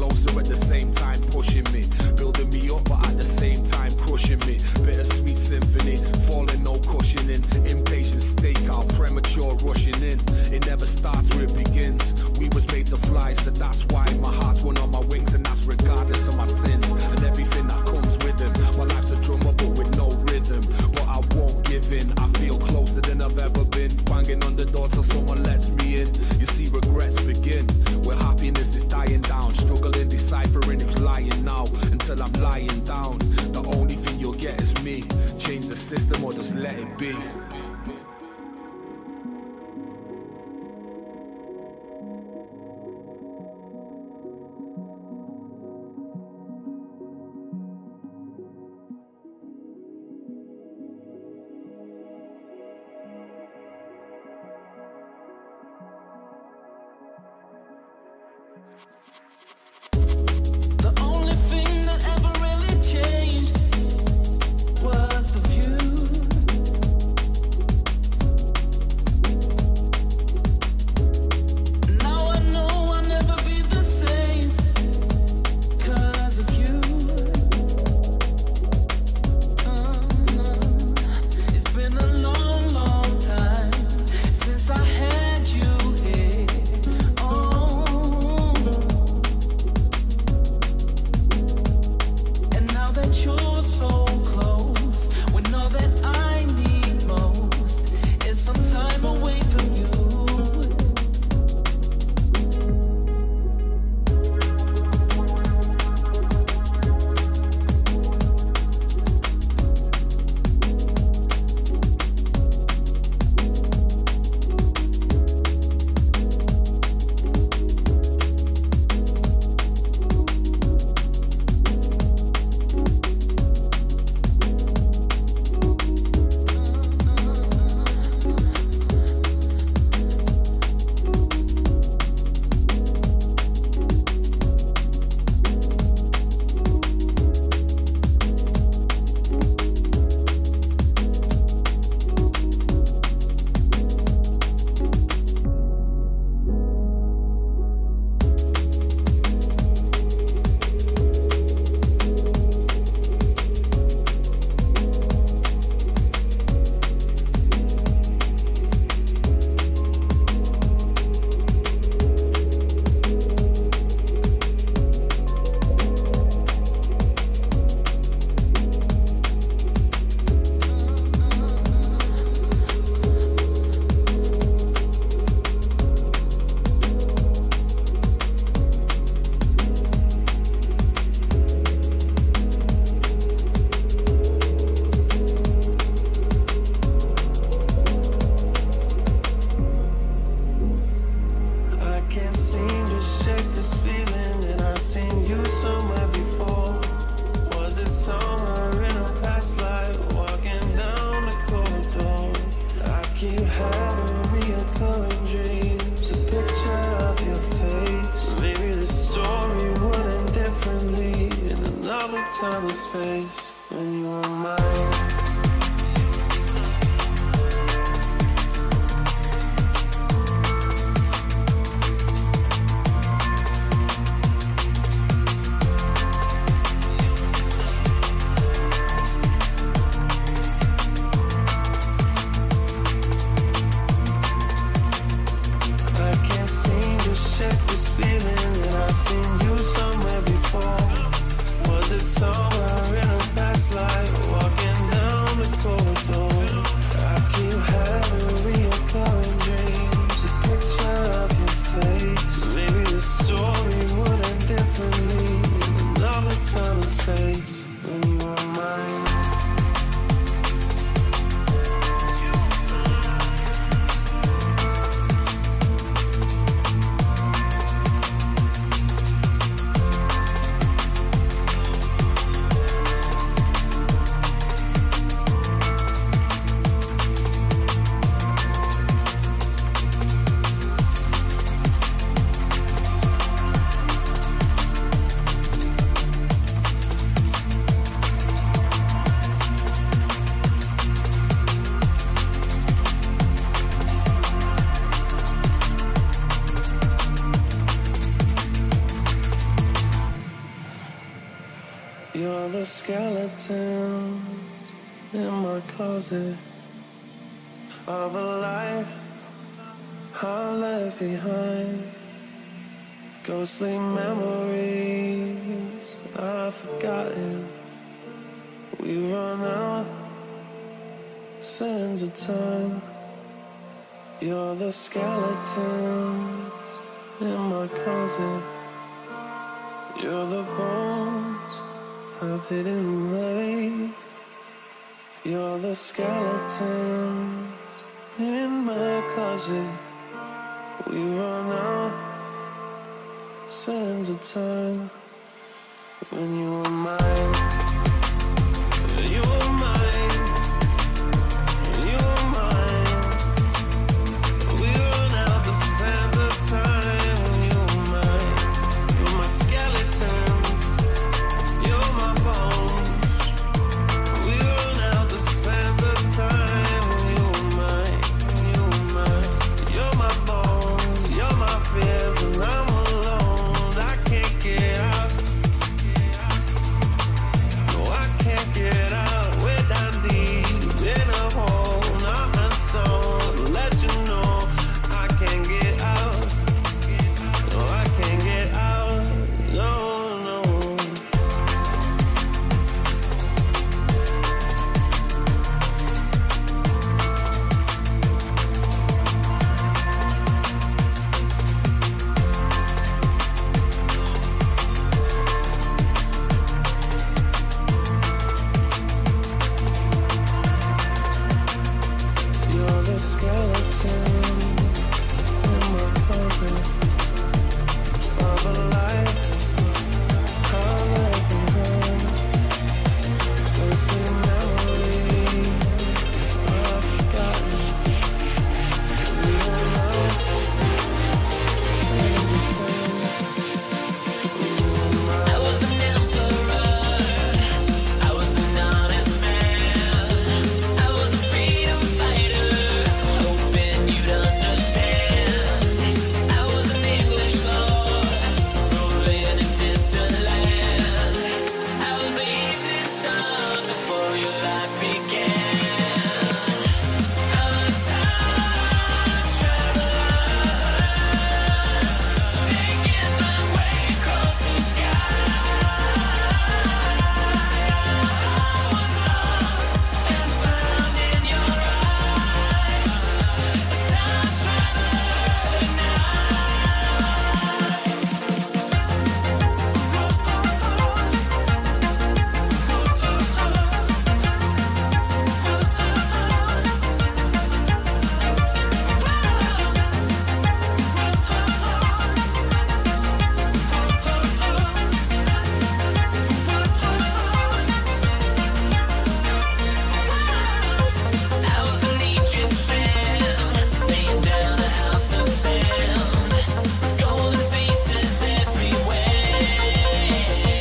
closer at the same time pushing me, building me up but at the same time crushing me. Bittersweet symphony, falling no cushioning, impatient stakeout, premature rushing in. It never starts where it begins. We was made to fly, so that's why my heart's one on my wings, and that's regardless of my sins and everything that comes with them. My life's a drummer but with no rhythm, but I won't give in. I feel closer than I've ever been, banging on the door till someone lets me in. You see, regrets begin where happiness is dying down, struggling, deciphering who's lying now until I'm lying down. The only thing you'll get is me. Change the system or just let it be. time and space when you are mine. Check this feeling that I've seen you somewhere before. Was it somewhere in a skeletons in my closet of a life I left behind. Ghostly memories I've forgotten. We run out sands of time. You're the skeletons in my closet. You're the bones I've hidden away. You're the skeletons in my closet. We run out sands of time. When you were mine, you were mine, you were mine. We run out the sands of time. When you were mine, you're my skeletons, you're my bones. We run out the sands of time. When you were mine, you were mine. You're my bones, you're my fears, and I'm alone. I can't get out. No, I can't get out. We're down deep in a hole, not unsolved. Let you know I can't get out. No, I can't get out. No, no. You're the skeleton in my closet of a life I left behind. Ghostly memories I've forgotten. We run out sands of time. I was an emperor, I was an honest man, I was a freedom fighter, hoping you'd understand. I was an English lord, ruling a distant land. I was the evening sun before your life began. I'm a time traveler, making my way across the sky. I was an Egyptian, laying down a house of sand, with golden faces everywhere.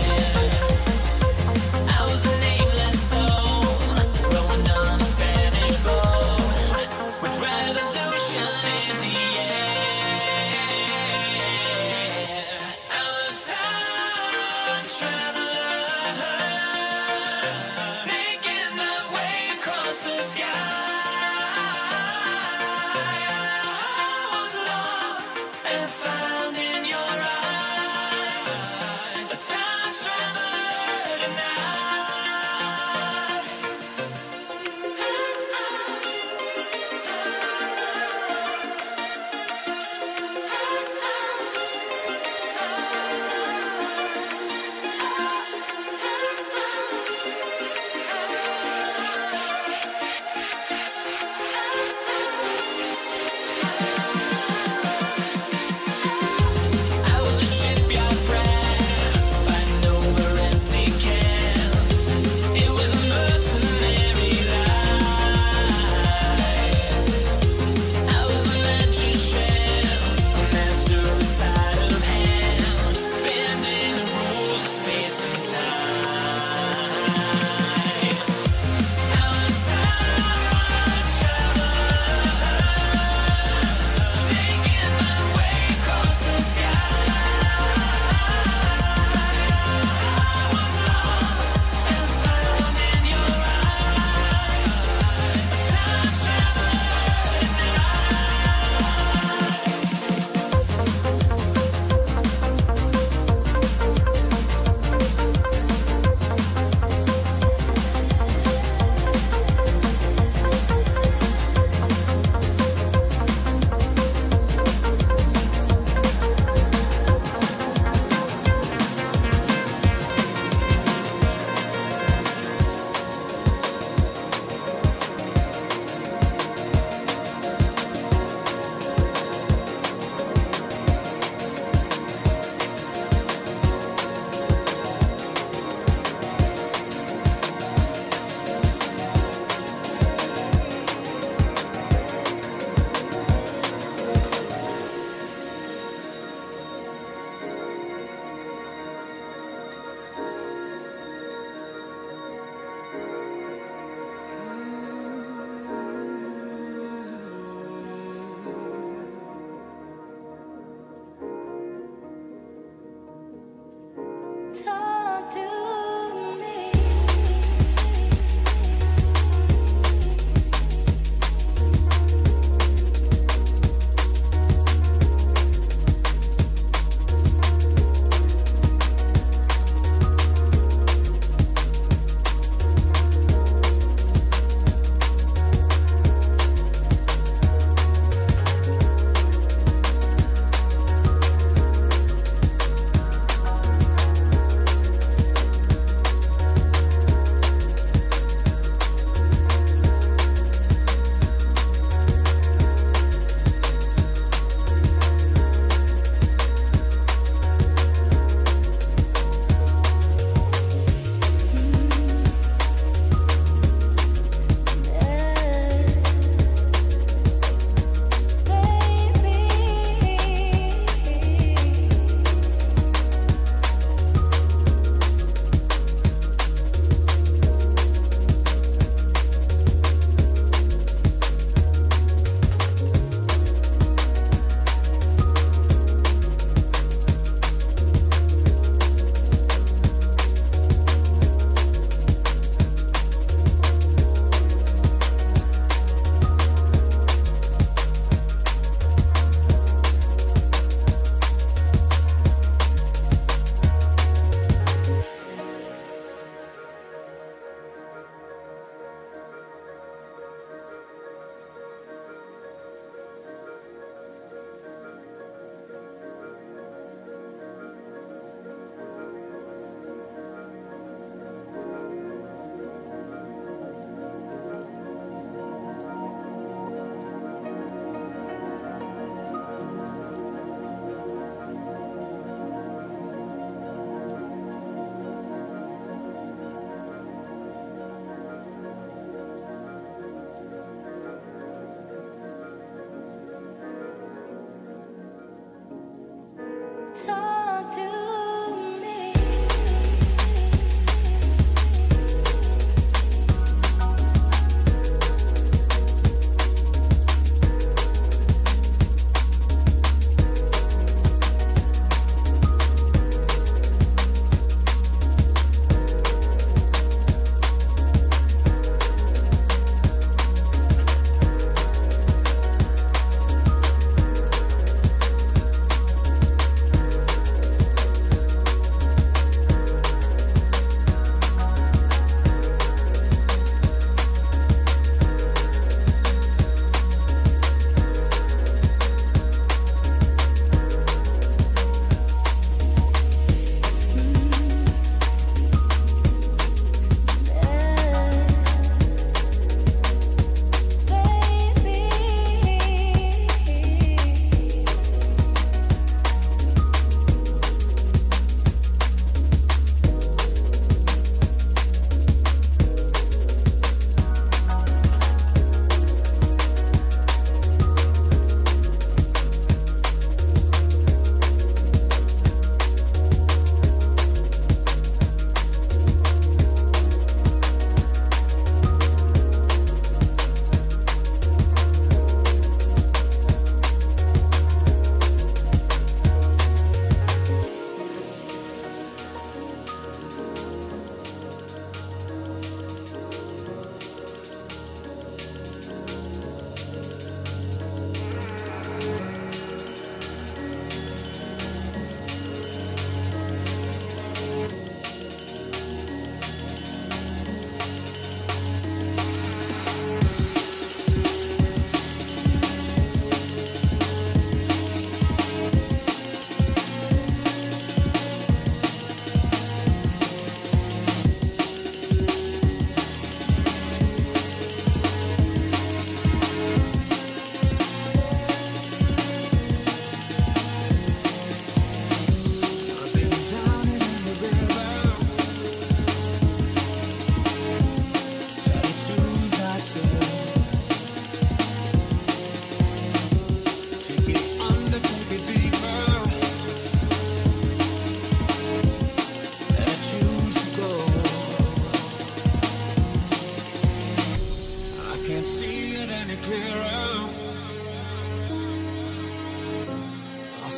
I was a nameless soul, rowing on a Spanish boat, with revolution in the air. I'm a time traveler, making my way across the sky. I was lost and found in your eyes. A time traveler tonight.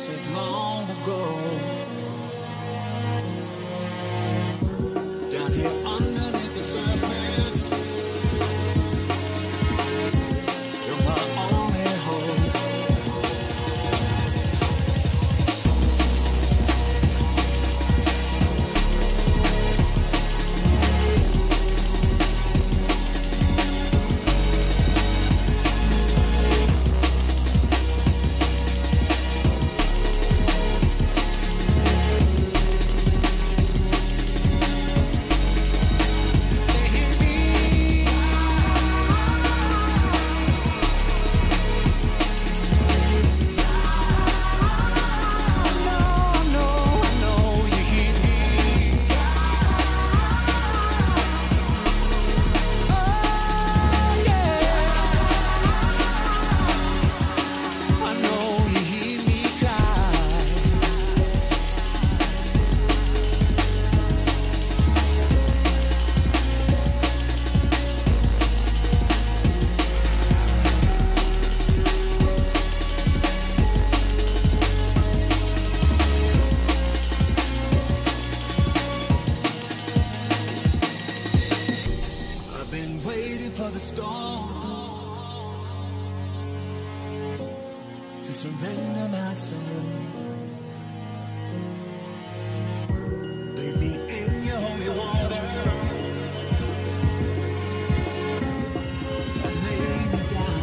said long ago. Down here underneath the surface, you're my only hope. For the storm to surrender my soul, bathe me in your holy water and lay me down.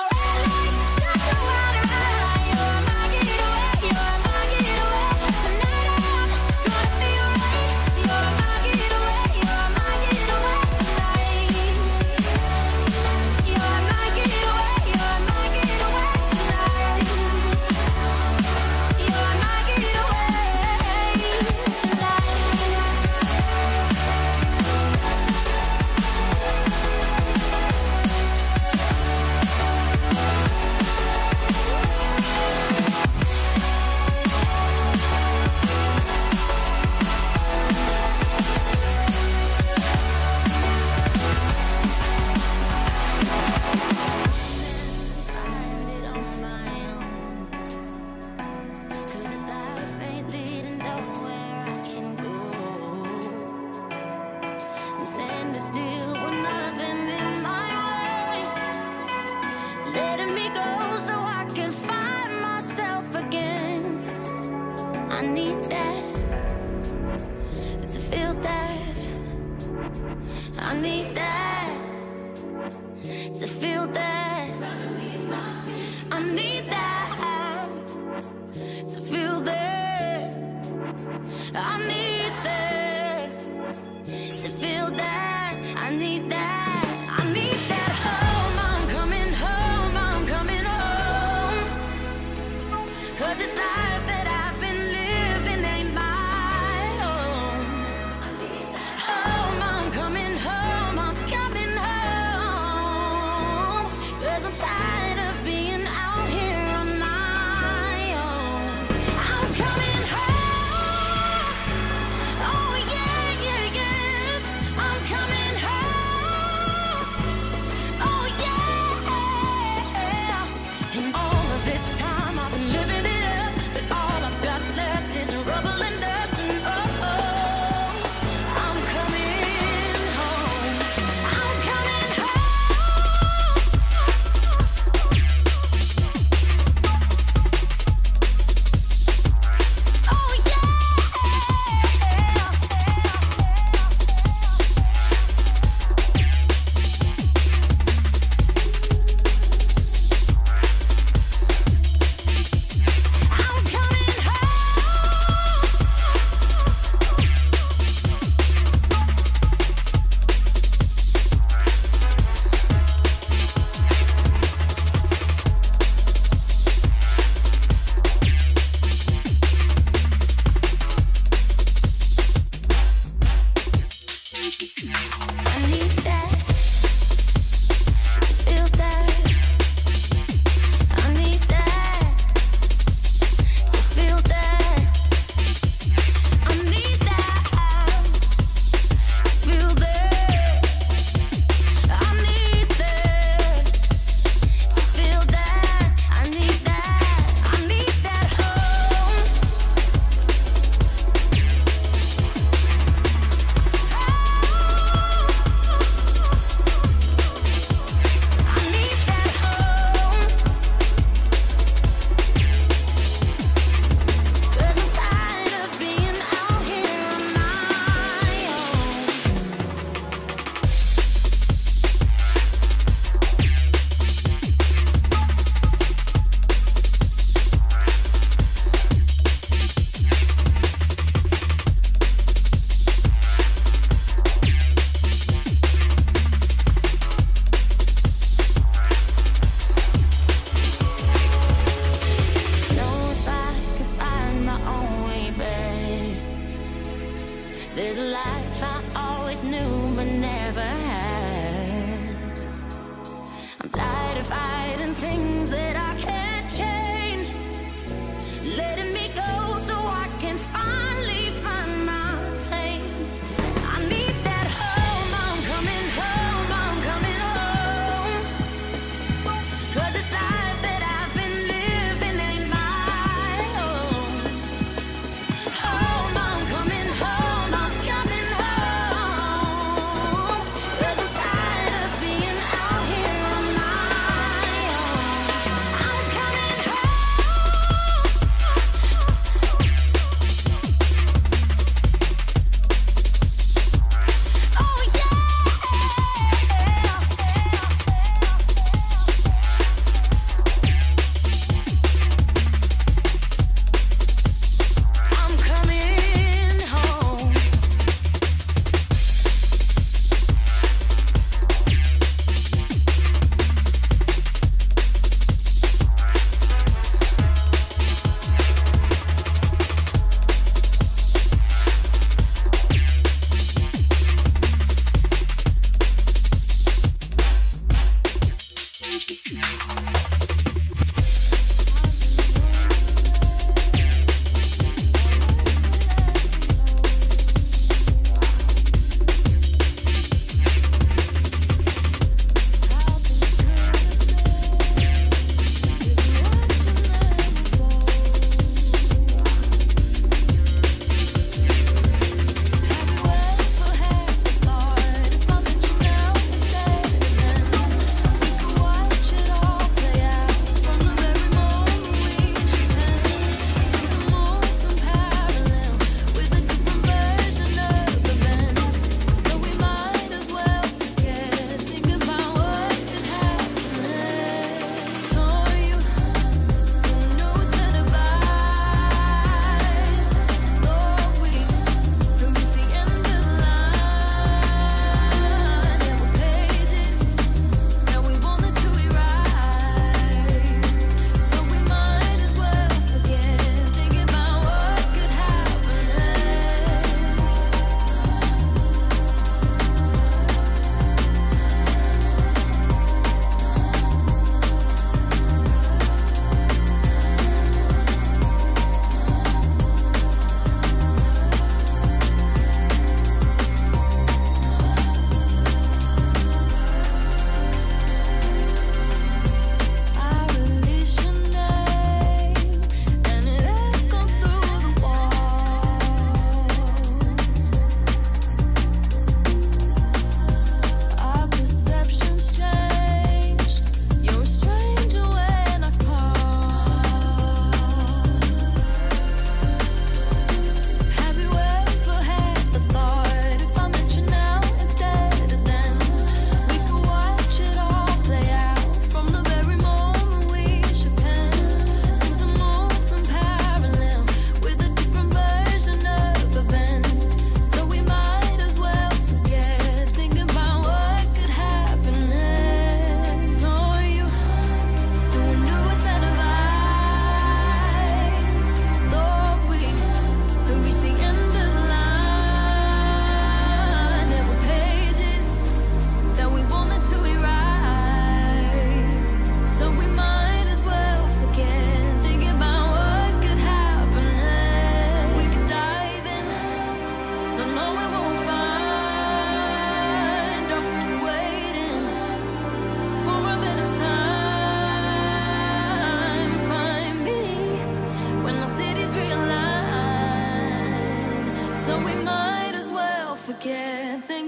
And all of this time I've been living it up, but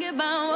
we're bound.